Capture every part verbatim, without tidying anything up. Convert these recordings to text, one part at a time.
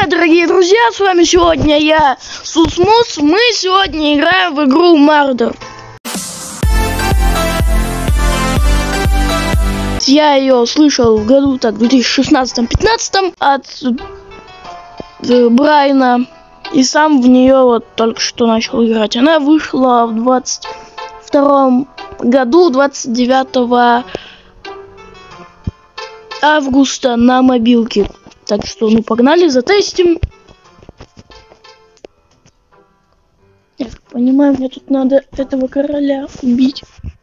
привет, дорогие друзья, с вами сегодня я, Сусмус. Мы сегодня играем в игру Murder. Я ее услышал в году так, в две тысячи шестнадцатом-пятнадцатом от э, Брайана. И сам в нее вот только что начал играть. Она вышла в двадцать втором году, двадцать девятого августа на мобилке. Так что, ну, погнали, затестим. Я так понимаю, мне тут надо этого короля убить.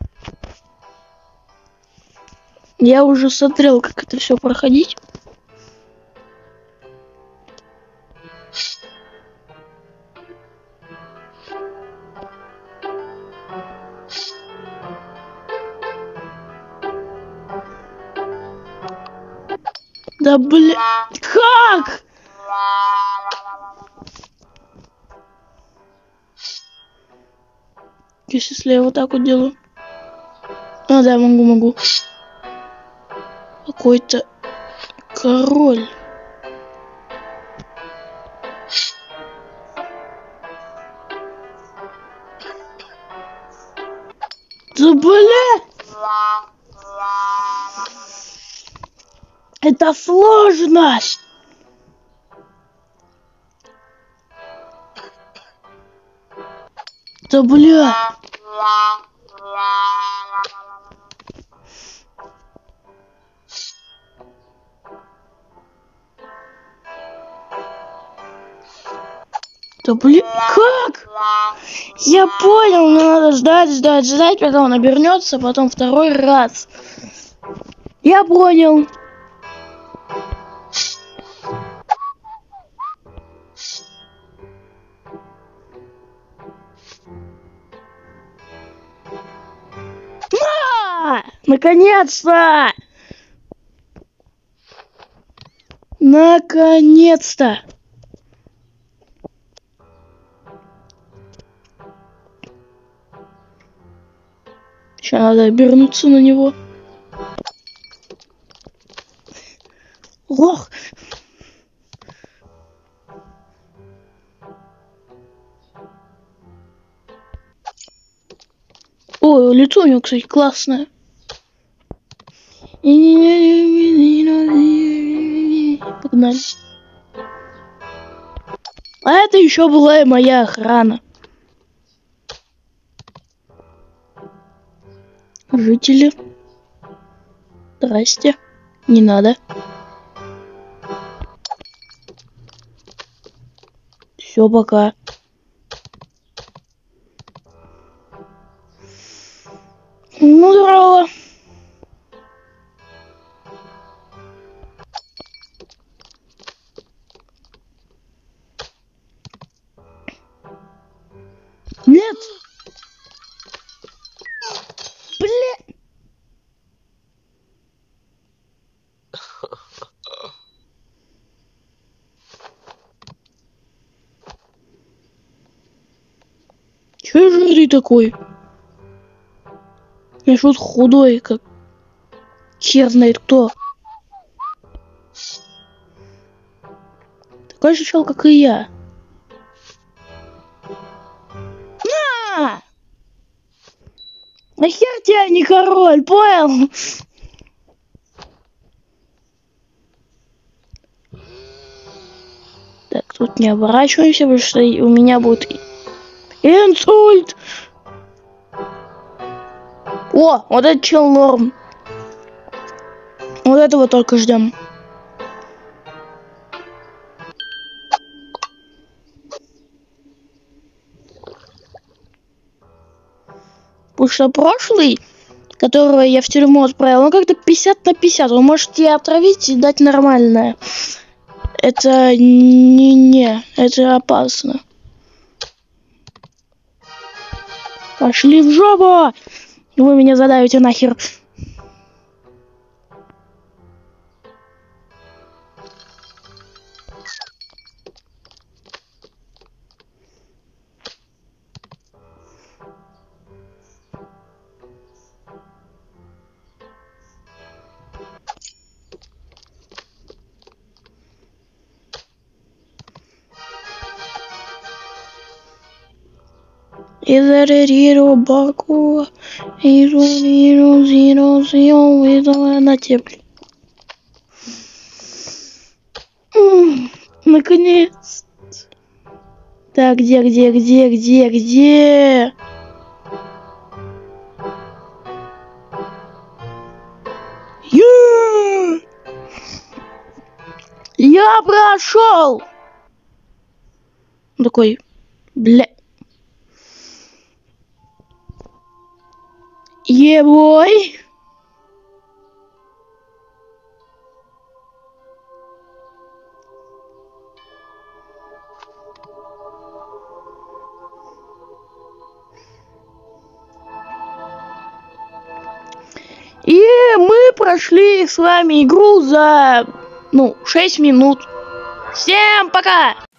Я уже смотрел, как это все проходить. Да бля... Как? Если я вот так вот делаю. А, да, могу, могу. Какой-то король. Да бля... Это сложно! Да бля! Да бля... Как? Я понял, мне надо ждать, ждать, ждать, когда он обернется, потом второй раз. Я понял. А! Наконец-то! Наконец-то! Сейчас надо обернуться на него. Ох! Ой, лицо у него, кстати, классное. Погнали. А это еще была и моя охрана. Жители. Здрасте. Не надо. Все, пока. Ну, здорово. Нет. Бля. Чё я жирный такой? Я что-то худой, как хер знает кто. Такой же чел, как и я. На! Нахер тебя не король, понял? Так, тут не оборачиваемся, потому что у меня будет инсульт. О, вот этот чел норм. Вот этого только ждем. Потому что прошлый, которого я в тюрьму отправил, он как-то пятьдесят на пятьдесят. Он может тебя отравить и дать нормальное. Это не-не, это опасно. Пошли в жопу! Вы меня задавите нахер. Изериру Баку, Изуриру Зиру Зио, Изо на тепле. Наконец. Так, где, где, где, где, где? Я, Я прошел. Такой, бля. Ебой. И мы прошли с вами игру за, ну, шесть минут. Всем пока!